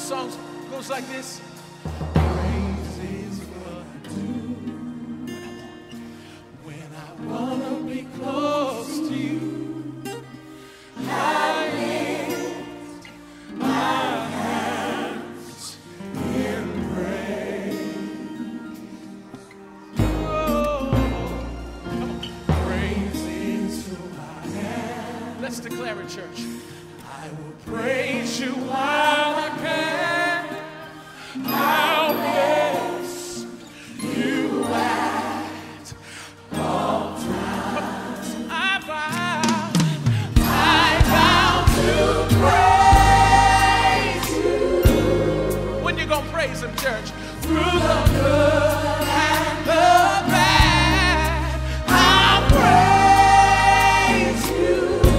song goes like this. When I wanna be close to you, I lift my hands in praise. Oh, praises to my hands. Let's declare it, church. I will praise you while I can. I'll bless you at all times. I vow to praise you. When you gonna praise him, church? Through the good and the bad, I'll praise you.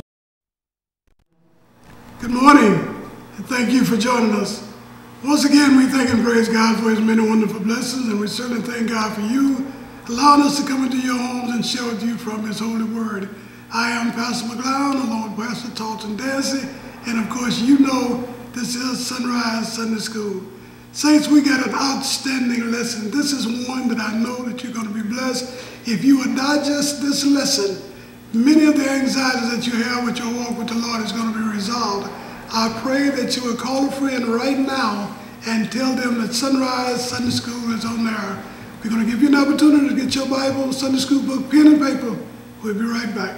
Good morning, and thank you for joining us. Once again, we thank and praise God for his many wonderful blessings, and we certainly thank God for you allowing us to come into your homes and share with you from his holy word. I am Pastor Mc Glown, along with Pastor Taulton, Dancy, and of course you know this is Sunrise Sunday School. Saints, we got an outstanding lesson. This is one that I know that you're going to be blessed. If you will digest this lesson, many of the anxieties that you have with your walk with the Lord is going to be resolved. I pray that you will call a friend right now and tell them that Sunrise Sunday School is on there. We're going to give you an opportunity to get your Bible, Sunday School book, pen and paper. We'll be right back.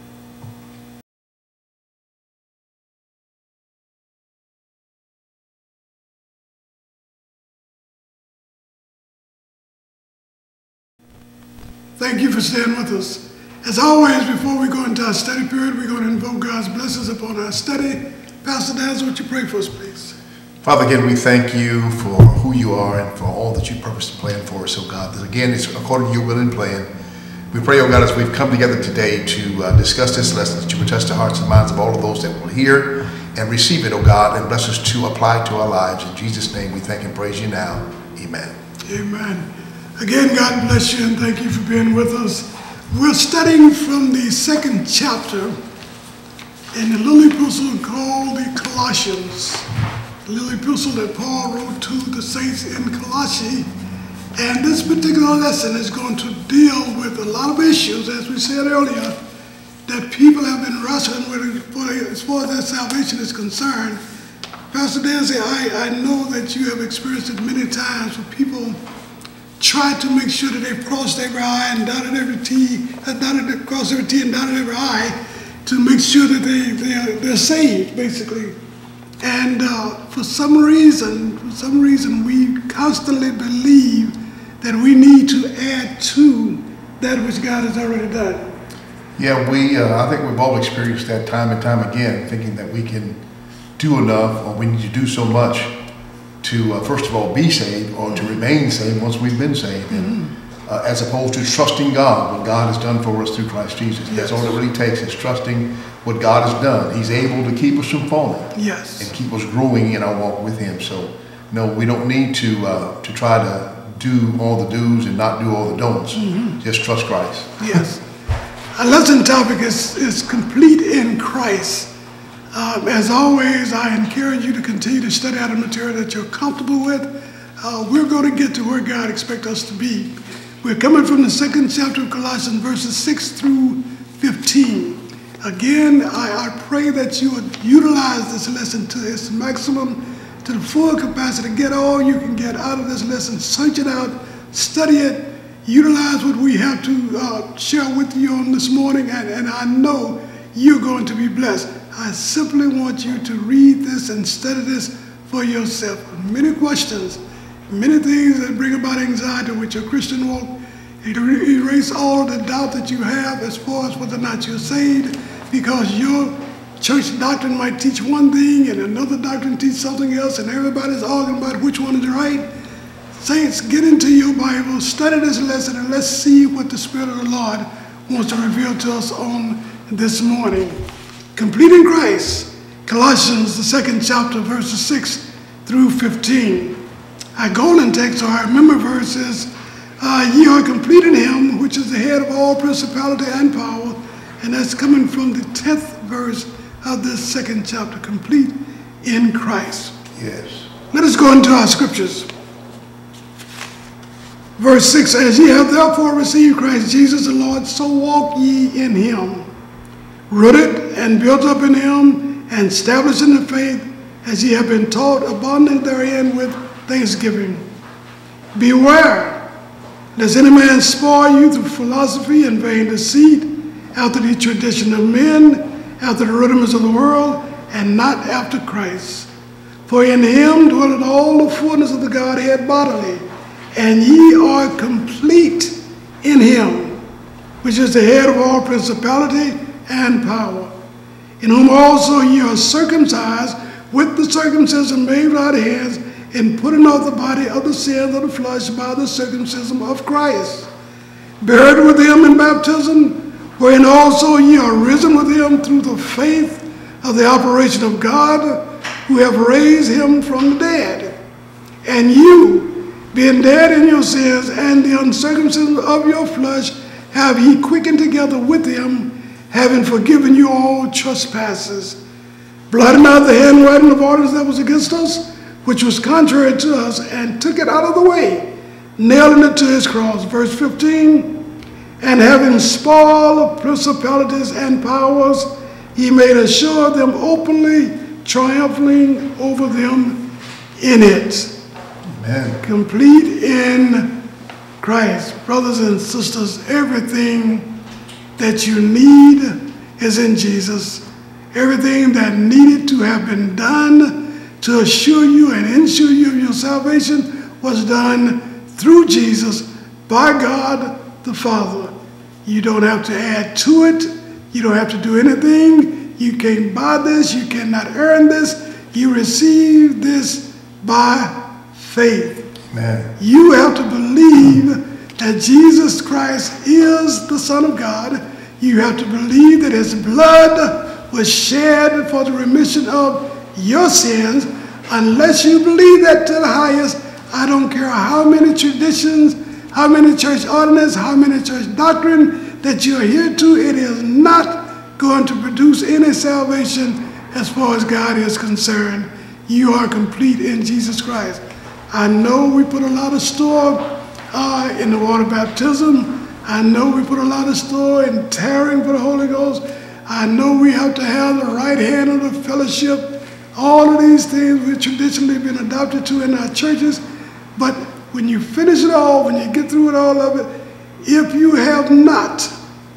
Thank you for staying with us. As always, before we go into our study period, we're going to invoke God's blessings upon our study. Pastor Dancy, would you pray for us, please? Father, again, we thank you for who you are and for all that you purpose to plan for us, oh God. That again, it's according to your will and plan. We pray, oh God, as we've come together today to discuss this lesson, that you would touch the hearts and minds of all of those that will hear and receive it, oh God, and bless us to apply to our lives. In Jesus' name, we thank and praise you now. Amen. Amen. Again, God bless you and thank you for being with us. We're studying from the second chapter in the little epistle called the Colossians. The little epistle that Paul wrote to the saints in Colossae. And this particular lesson is going to deal with a lot of issues, as we said earlier, that people have been wrestling with as far as their salvation is concerned. Pastor Dancy, I know that you have experienced it many times where people try to make sure that they've crossed every I and dotted every T, crossed every T and dotted every I, to make sure that they're saved, basically. And for some reason, we constantly believe that we need to add to that which God has already done. Yeah, I think we've all experienced that time and time again, thinking that we can do enough or we need to do so much to, first of all, be saved or to remain saved once we've been saved. And, as opposed to trusting God, what God has done for us through Christ Jesus. Yes. That's all it really takes, is trusting what God has done. He's able to keep us from falling. Yes. And keep us growing in our walk with him. So, no, we don't need to try to do all the do's and not do all the don'ts. Just trust Christ. Yes. Our lesson topic is complete in Christ. As always, I encourage you to continue to study out the material that you're comfortable with. We're going to get to where God expects us to be. We're coming from the second chapter of Colossians, verses 6 through 15. Again, I pray that you would utilize this lesson to its maximum, to the full capacity. Get all you can get out of this lesson. Search it out, study it, utilize what we have to share with you on this morning, and I know you're going to be blessed. I simply want you to read this and study this for yourself. Many questions, many things that bring about anxiety with your Christian walk. Erase all of the doubt that you have as far as whether or not you're saved, because your church doctrine might teach one thing and another doctrine teach something else, and everybody's arguing about which one is right. Saints, get into your Bible, study this lesson, and let's see what the Spirit of the Lord wants to reveal to us on this morning. Complete in Christ, Colossians, the second chapter, verses 6 through 15. Our golden text, or our remember verse is, ye are complete in him, which is the head of all principality and power. And that's coming from the 10th verse of this second chapter, complete in Christ. Yes. Let us go into our scriptures. Verse 6, as ye have therefore received Christ Jesus the Lord, so walk ye in him, rooted and built up in him, and established in the faith, as ye have been taught, abounding therein with thanksgiving. Beware, lest any man spoil you through philosophy and vain deceit, after the tradition of men, after the rudiments of the world, and not after Christ. For in him dwelleth all the fullness of the Godhead bodily, and ye are complete in him, which is the head of all principality and power, in whom also ye are circumcised with the circumcision made without hands, in putting off the body of the sins of the flesh by the circumcision of Christ, buried with him in baptism, wherein also ye are risen with him through the faith of the operation of God, who have raised him from the dead. And you, being dead in your sins and the uncircumcision of your flesh, have ye quickened together with him, having forgiven you all trespasses, blotting out the handwriting of orders that was against us, which was contrary to us, and took it out of the way, nailing it to his cross. Verse 15, and having spoiled principalities and powers, he made us show of them openly, triumphing over them in it. Amen. Complete in Christ. Brothers and sisters, everything that you need is in Jesus. Everything that needed to have been done to assure you and ensure you of your salvation was done through Jesus by God the Father. You don't have to add to it. You don't have to do anything. You can't buy this. You cannot earn this. You receive this by faith. Amen. You have to believe that Jesus Christ is the Son of God. You have to believe that his blood was shed for the remission of your sins. Unless you believe that to the highest, I don't care how many traditions, how many church ordinances, how many church doctrine that you adhere to, it is not going to produce any salvation as far as God is concerned. You are complete in Jesus Christ. I know we put a lot of store in the water baptism. I know we put a lot of store in tearing for the Holy Ghost. I know we have to have the right hand of the fellowship. All of these things we've traditionally been adopted to in our churches. But when you finish it all, when you get through with all of it, if you have not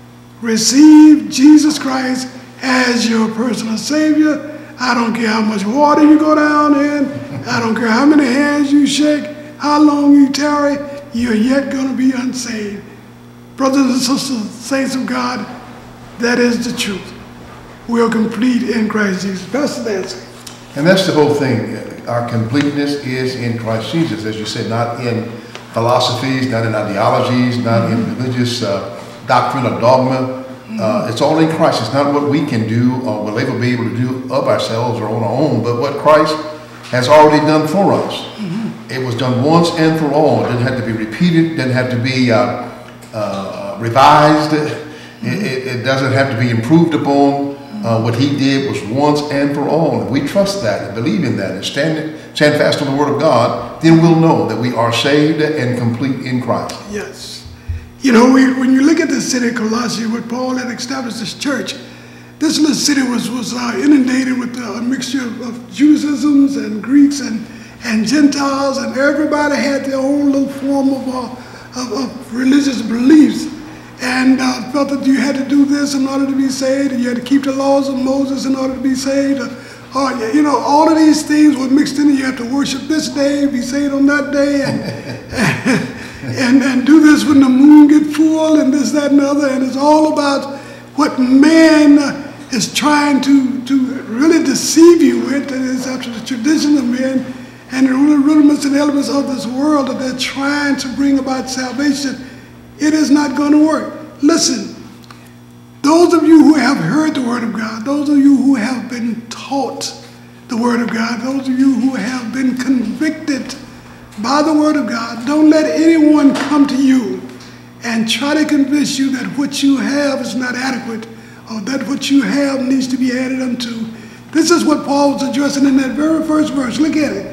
received Jesus Christ as your personal Savior, I don't care how much water you go down in, I don't care how many hands you shake, how long you tarry, you're yet going to be unsaved. Brothers and sisters, saints of God, that is the truth. We are complete in Christ Jesus. Pastor Dancy. And that's the whole thing. Our completeness is in Christ Jesus, as you said, not in philosophies, not in ideologies, not in religious doctrine or dogma. It's all in Christ. It's not what we can do or will ever be able to do of ourselves or on our own, but what Christ has already done for us. It was done once and for all. It didn't have to be repeated. It didn't have to be revised. It doesn't have to be improved upon. What he did was once and for all. If we trust that and believe in that and stand fast on the word of God, then we'll know that we are saved and complete in Christ. Yes. You know, when you look at the city of Colossae, where Paul had established this church, this little city was inundated with a mixture of Judaisms and Greeks and Gentiles, and everybody had their own little form of religious beliefs, and felt that you had to do this in order to be saved, and you had to keep the laws of Moses in order to be saved. You know, all of these things were mixed in. You have to worship this day, be saved on that day, and do this when the moon get full, and this, that, and the other. And it's all about what man is trying to really deceive you with. That is after the tradition of men and the rudiments and elements of this world that they're trying to bring about salvation. It is not going to work. Listen, those of you who have heard the word of God, those of you who have been taught the word of God, those of you who have been convicted by the word of God, don't let anyone come to you and try to convince you that what you have is not adequate or that what you have needs to be added unto. This is what Paul was addressing in that very first verse. Look at it.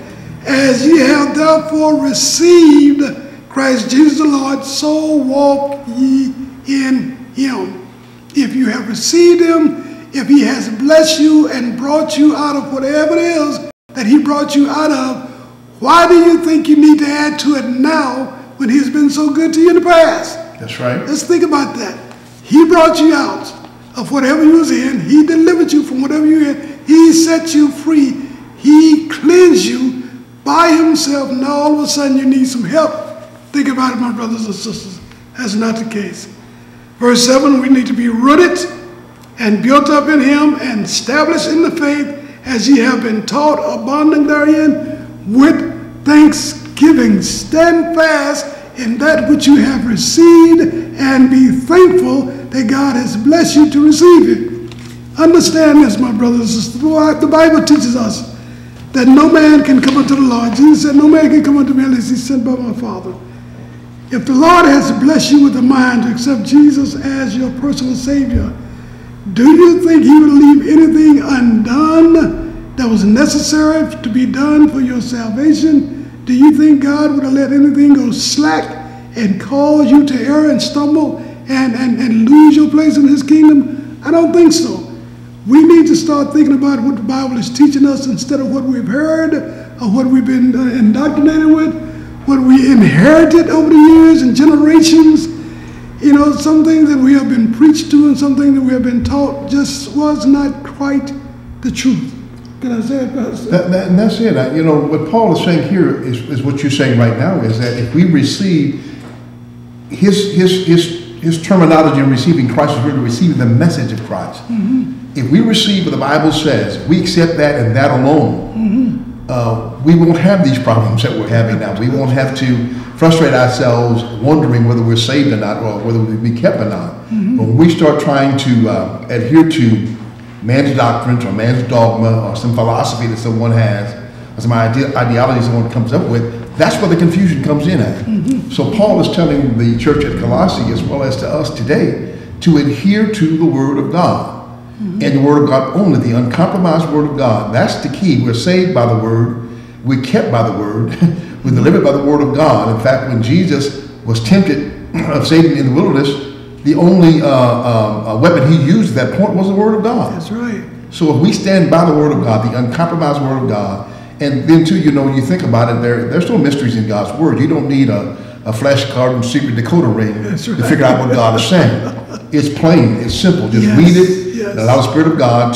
As ye have therefore received Christ Jesus the Lord, so walk ye in him. If you have received him, if he has blessed you and brought you out of whatever it is that he brought you out of, why do you think you need to add to it now when he's been so good to you in the past? That's right. Let's think about that. He brought you out of whatever you was in. He delivered you from whatever you were in. He set you free. He cleansed you by himself. Now all of a sudden you need some help. Think about it, my brothers and sisters. That's not the case. Verse 7, we need to be rooted and built up in him and established in the faith as ye have been taught, abounding therein with thanksgiving. Stand fast in that which you have received and be thankful that God has blessed you to receive it. Understand this, my brothers and sisters. The Bible teaches us that no man can come unto the Lord. Jesus said, no man can come unto me unless he's sent by my Father. If the Lord has blessed you with a mind to accept Jesus as your personal Savior, do you think he would leave anything undone that was necessary to be done for your salvation? Do you think God would have let anything go slack and cause you to err and stumble and lose your place in his kingdom? I don't think so. We need to start thinking about what the Bible is teaching us instead of what we've heard or what we've been indoctrinated with, what we inherited over the years and generations. You know, some things that we have been preached to and some things that we have been taught just was not quite the truth. Can I say it, Pastor? And that's it. You know, what Paul is saying here is what you're saying right now, is that if we receive his terminology in receiving Christ is really receiving the message of Christ. Mm-hmm. If we receive what the Bible says, we accept that and that alone, we won't have these problems that we're having now. We won't have to frustrate ourselves wondering whether we're saved or not, or whether we'll be kept or not. Mm-hmm. When we start trying to adhere to man's doctrines or man's dogma or some philosophy that someone has, or some ideology someone comes up with, that's where the confusion comes in at. Mm-hmm. So Paul is telling the church at Colossae, as well as to us today, to adhere to the Word of God. Mm-hmm. And the Word of God only, the uncompromised Word of God. That's the key. We're saved by the Word. We're kept by the Word. We're delivered by the Word of God. In fact, when Jesus was tempted of Satan in the wilderness, the only weapon he used at that point was the Word of God. That's right. So if we stand by the Word of God, the uncompromised Word of God, and then too, you know, when you think about it, there's no mysteries in God's Word. You don't need a flashcard and secret decoder ring to figure out what God is saying. It's plain. It's simple. Just read it. Yes. And allow the Spirit of God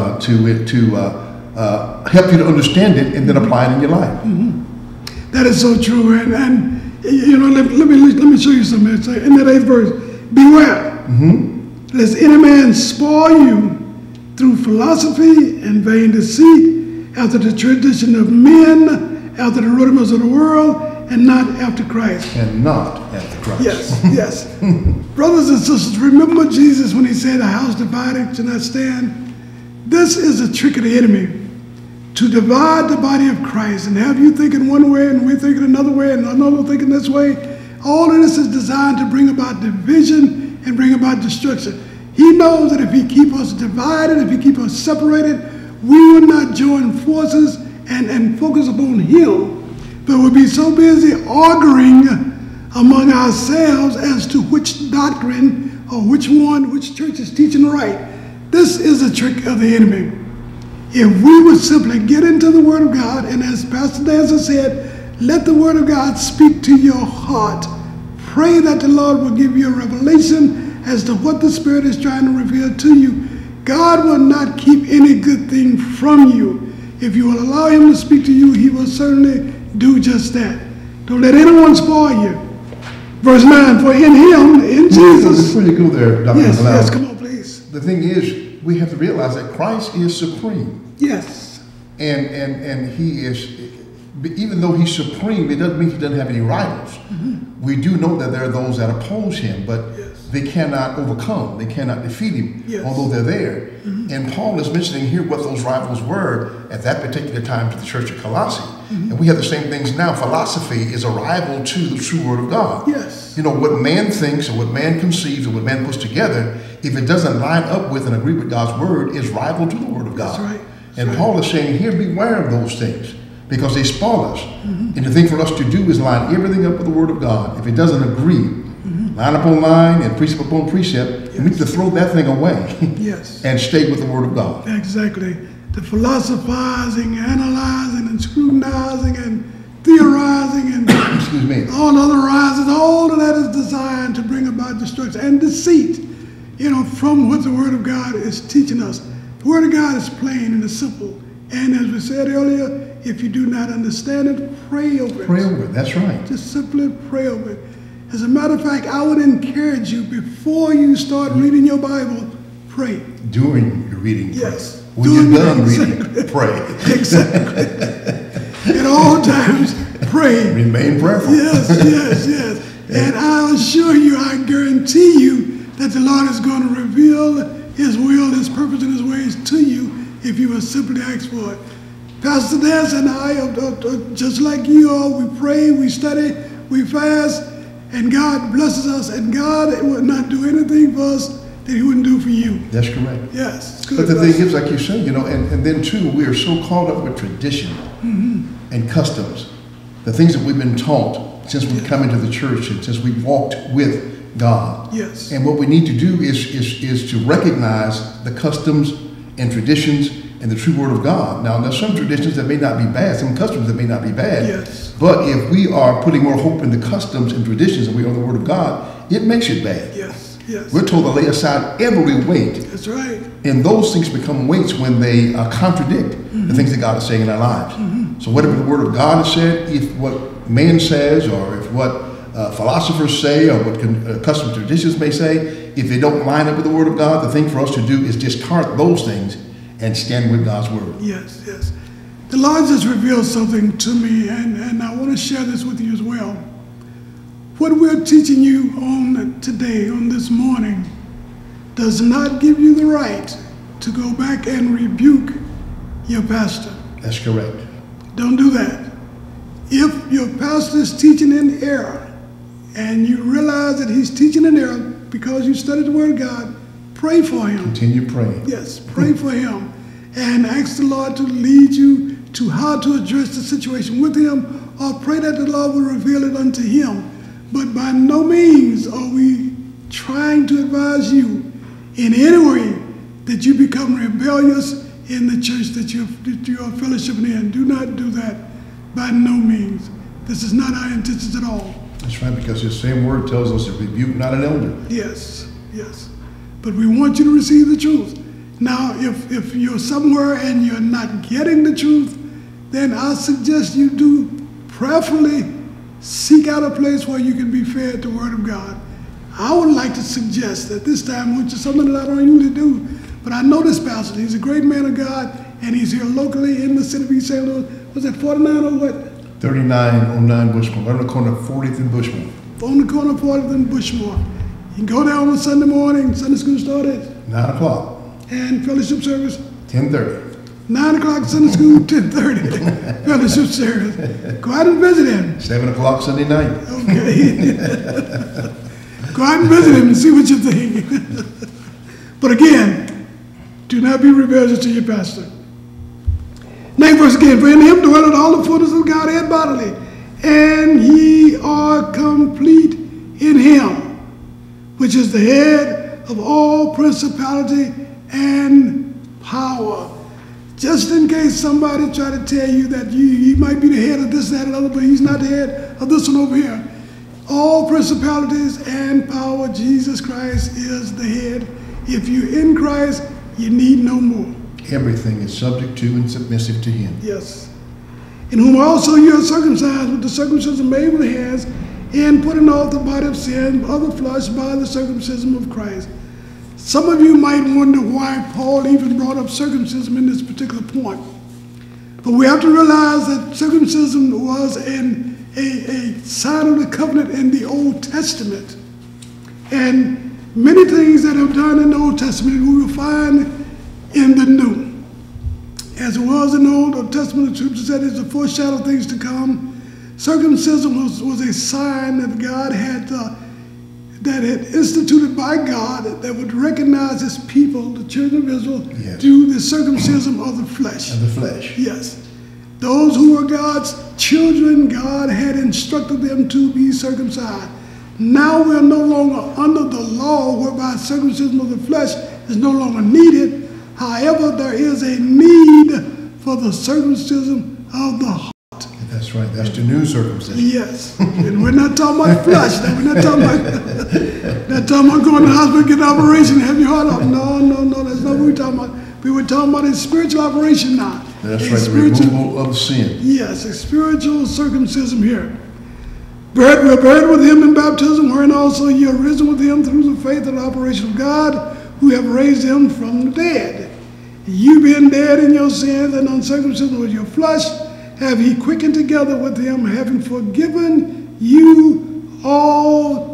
to help you to understand it and then apply it in your life. Mm-hmm. That is so true. And you know, let me show you something. It's in that 8th verse, beware, lest any man spoil you through philosophy and vain deceit, after the tradition of men, after the rudiments of the world, and not after Christ. And not after Christ. Yes, yes. Brothers and sisters, remember Jesus when he said, a house divided shall not stand? This is a trick of the enemy, to divide the body of Christ and have you thinking one way and we thinking another way and another thinking this way. All of this is designed to bring about division and bring about destruction. He knows that if he keep us divided, if he keep us separated, we will not join forces and focus upon him, but we'll be so busy arguing among ourselves as to which doctrine or which church is teaching right. This is a trick of the enemy. If we would simply get into the Word of God, and as Pastor Dancy said, let the Word of God speak to your heart. Pray that the Lord will give you a revelation as to what the Spirit is trying to reveal to you. God will not keep any good thing from you. If you will allow him to speak to you, he will certainly do just that. Don't let anyone spoil you. Verse 9, for in him, in Jesus. Before you go there, Dr. Yes, Glown, yes, come on, please. the thing is, we have to realize that Christ is supreme. Yes. And he is, even though he's supreme, it doesn't mean he doesn't have any rivals. Mm-hmm. We do know that there are those that oppose him, but they cannot overcome, they cannot defeat him, although they're there. Mm-hmm. And Paul is mentioning here what those rivals were at that particular time to the church of Colossae. Mm-hmm. And we have the same things now. Philosophy is a rival to the true Word of God. Yes. You know, what man thinks or what man conceives or what man puts together, if it doesn't line up with and agree with God's Word, is rival to the Word of God. That's right. And Paul is saying here, beware of those things. because they spoil us. And the thing for us to do is line everything up with the Word of God. If it doesn't agree, line upon line and precept upon precept, we need to throw that thing away and stay with the Word of God. Exactly. The philosophizing, analyzing, and scrutinizing, and theorizing, and Excuse me. all other rises, all of that is designed to bring about destruction and deceit, from what the Word of God is teaching us. The Word of God is plain and it's simple. And as we said earlier, if you do not understand it, pray over it. Pray over it, that's right. Just simply pray over it. As a matter of fact, I would encourage you, before you start reading your Bible, pray. During your reading, yes. pray. When you're done reading, pray. Exactly. At all times, pray. Remain prayerful. Yes. And I assure you, I guarantee you, that the Lord is going to reveal His will, His purpose, and His ways to you if you will simply ask for it. Pastor Dancy and I, just like you all, we pray, we study, we fast, and God blesses us, and God will not do anything for us that He wouldn't do for you. That's correct. Yes. But the thing is, like you said, and then too, we are so caught up with tradition and customs, the things that we've been taught since we've come into the church and since we've walked with God. Yes. And what we need to do is to recognize the customs and traditions and the true Word of God. Now, there's some traditions that may not be bad, some customs that may not be bad. Yes. But if we are putting more hope in the customs and traditions than we are in the Word of God, it makes it bad. Yes. We're told to lay aside every weight. That's right. And those things become weights when they contradict the things that God is saying in our lives. So whatever the Word of God has said, if what man says, or if what philosophers say, or what customs and traditions may say, if they don't line up with the Word of God, the thing for us to do is discard those things and stand with God's Word. Yes. The Lord just revealed something to me, and I want to share this with you as well. What we're teaching you on today, on this morning, does not give you the right to go back and rebuke your pastor. That's correct. Don't do that. If your pastor is teaching in error, and you realize that he's teaching in error because you studied the Word of God, pray for him. Continue praying. Yes, pray for him. And ask the Lord to lead you to how to address the situation with him, or pray that the Lord will reveal it unto him. But by no means are we trying to advise you in any way that you become rebellious in the church that you are fellowshipping in. Do not do that. By no means. This is not our intentions at all. That's right, because the same Word tells us to rebuke not an elder. Yes. But we want you to receive the truth. Now, if you're somewhere and you're not getting the truth, then I suggest you do prayerfully seek out a place where you can be fed the Word of God. I would like to suggest at this time, which is something that I don't usually do, but I know this pastor. He's a great man of God, and he's here locally in the city of East St. Louis. Was it 49 or what? 3909 Bushmore, right on the corner of 40th and Bushmore. On the corner of 40th and Bushmore. You can go down on Sunday morning. Sunday school started 9 o'clock. And fellowship service? 10:30. 9 o'clock Sunday school, 10:30 fellowship service. Go out and visit him. 7 o'clock Sunday night. Okay. Go out and visit him and see what you think. But again, do not be rebellious to your pastor. Next verse again, for in him dwelleth all the fullness of Godhead bodily, and ye are complete in him, which is the head of all principality and power. Just in case somebody try to tell you that he might be the head of this, that, and other, but he's not the head of this one over here. All principalities and power, Jesus Christ is the head. If you're in Christ, you need no more. Everything is subject to and submissive to him. Yes. In whom also you are circumcised with the circumcision made with hands, in putting off the body of sin of the flesh by the circumcision of Christ. Some of you might wonder why Paul even brought up circumcision in this particular point. But we have to realize that circumcision was a sign of the covenant in the Old Testament. And many things that are done in the Old Testament we will find in the New. As it was in the Old Testament, the scripture said it's a foreshadow of things to come. Circumcision was a sign that God had instituted by God that would recognize his people, the children of Israel, yes, through the circumcision of the flesh. Of the flesh. Yes. Those who were God's children, God had instructed them to be circumcised. Now we are no longer under the law whereby circumcision of the flesh is no longer needed. However, there is a need for the circumcision of the heart. That's right. That's the new circumcision. Yes. And we're not talking about flesh. Now, we're not talking about going to the hospital, get an operation, have your heart off. No. That's not what we're talking about. We were talking about a spiritual operation now. That's right. The removal of sin. Yes, a spiritual circumcision here. We're buried with him in baptism, wherein also you are risen with him through the faith and the operation of God, who have raised him from the dead. You being dead in your sins and uncircumcision with your flesh, have he quickened together with him, having forgiven you all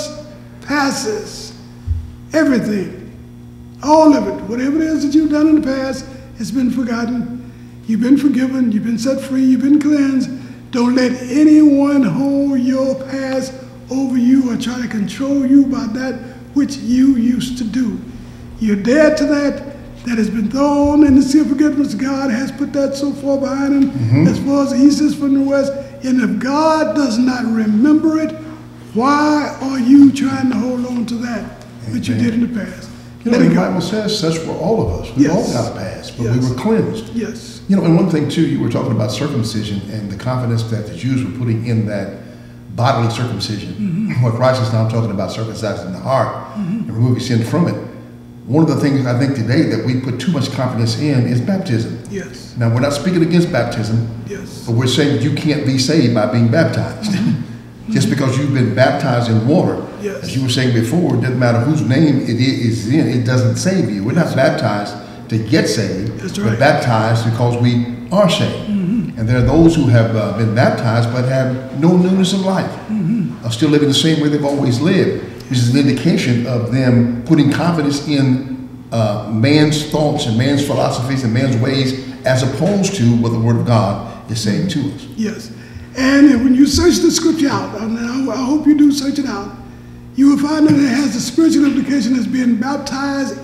trespasses. Everything, all of it, whatever it is that you've done in the past, it's been forgotten. You've been forgiven, you've been set free, you've been cleansed. Don't let anyone hold your past over you or try to control you by that which you used to do. You're dead to that. That has been thrown in the sea of forgiveness. God has put that so far behind him as far as the east is from the west. And if God does not remember it, why are you trying to hold on to that which you did in the past? You know, the Bible says such were all of us. We all got a past, but we were cleansed. Yes. You know, and one thing too, you were talking about circumcision and the confidence that the Jews were putting in that bodily circumcision. What Christ is now talking about circumcising the heart and removing sin from it. One of the things I think today that we put too much confidence in is baptism. Yes. Now, we're not speaking against baptism, but we're saying that you can't be saved by being baptized. Just because you've been baptized in water, as you were saying before, it doesn't matter whose name it is in, it doesn't save you. We're not baptized to get saved, we're baptized because we are saved. And there are those who have been baptized but have no newness of life, are still living the same way they've always lived, which is an indication of them putting confidence in man's thoughts and man's philosophies and man's ways as opposed to what the Word of God is saying to us. Yes. And when you search the scripture out, and I hope you do search it out, you will find that it has a spiritual implication as being baptized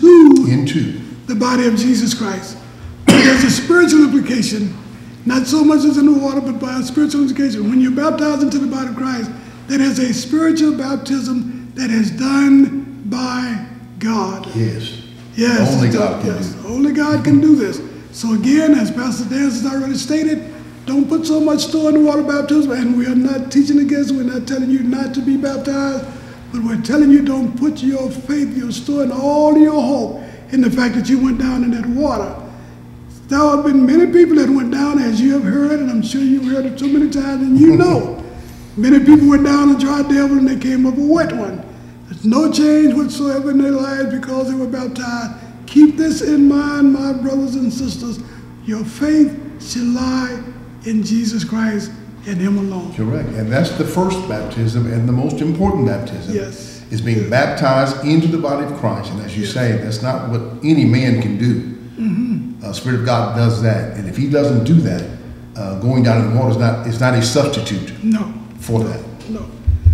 into the body of Jesus Christ. There's a spiritual implication, not so much as in the water, but by a spiritual implication. When you're baptized into the body of Christ, that is a spiritual baptism that is done by God. Yes. Only God can do it. Only God can do this. So again, as Pastor Dancy has already stated, don't put so much store in the water baptism, and we are not teaching against it. We're not telling you not to be baptized, but we're telling you don't put your faith, your store, and all your hope in the fact that you went down in that water. There have been many people that went down, as you have heard, and I'm sure you've heard it so many times, and you know. Many people went down a dry devil and they came up a wet one. There's no change whatsoever in their lives because they were baptized. Keep this in mind, my brothers and sisters. Your faith should lie in Jesus Christ and Him alone. Correct. And that's the first baptism and the most important baptism. Yes. Is being baptized into the body of Christ. And as you say, that's not what any man can do. Spirit of God does that. And if He doesn't do that, going down in the water is not a substitute for that. No.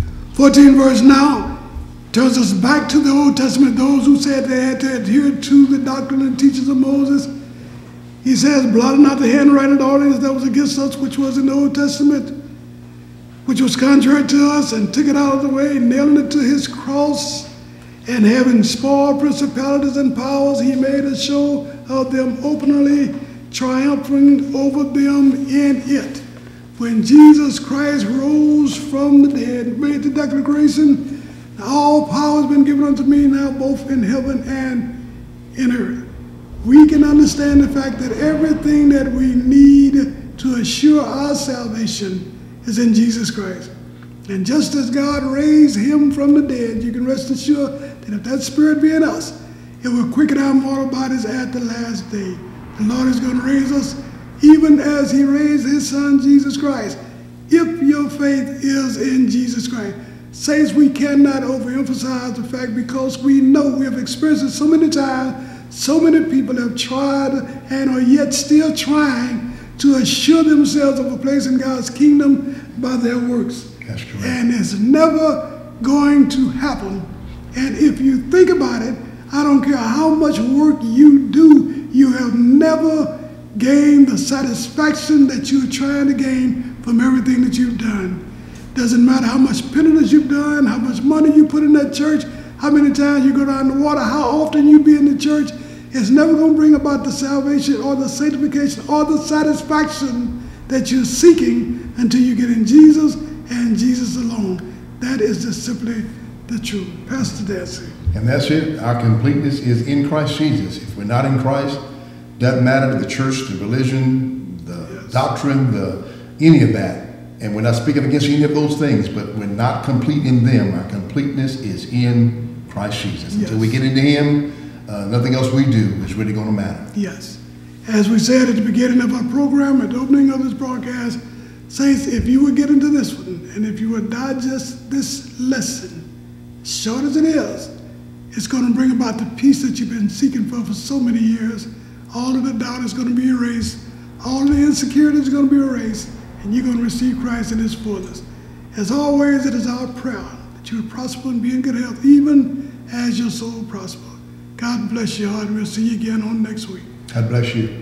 14 verse now turns us back to the Old Testament, those who said they had to adhere to the doctrine and teachings of Moses. He says, blotting out the handwriting ordinance that was against us, which was in the Old Testament, which was contrary to us, and took it out of the way, nailing it to His cross, and having spoiled principalities and powers, He made a show of them openly, triumphing over them in it. When Jesus Christ rose from the dead, made the declaration, all power has been given unto me now, both in heaven and in earth. We can understand the fact that everything that we need to assure our salvation is in Jesus Christ. And just as God raised Him from the dead, you can rest assured that if that Spirit be in us, it will quicken our mortal bodies at the last day. The Lord is going to raise us even as He raised His Son, Jesus Christ, if your faith is in Jesus Christ. Saints, we cannot overemphasize the fact, because we know we have experienced it so many times. So many people have tried and are yet still trying to assure themselves of a place in God's kingdom by their works. That's correct. And it's never going to happen. And if you think about it, I don't care how much work you do, you have never gain the satisfaction that you're trying to gain from everything that you've done. Doesn't matter how much penance you've done, how much money you put in that church, how many times you go down the water, how often you be in the church. It's never going to bring about the salvation or the sanctification or the satisfaction that you're seeking until you get in Jesus and Jesus alone. That is just simply the truth. Pastor Dancy. And that's it. Our completeness is in Christ Jesus. If we're not in Christ, doesn't matter the church, the religion, the doctrine, any of that. And we're not speaking against any of those things, but we're not complete in them. Our completeness is in Christ Jesus. Until we get into Him, nothing else we do is really going to matter. Yes. As we said at the beginning of our program, at the opening of this broadcast, saints, if you would get into this one, and if you would digest this lesson, short as it is, it's going to bring about the peace that you've been seeking for so many years. All of the doubt is going to be erased. All of the insecurity is going to be erased. And you're going to receive Christ in His fullness. As always, it is our prayer that you would prosper and be in good health, even as your soul prosper. God bless you all, and we'll see you again on next week. God bless you.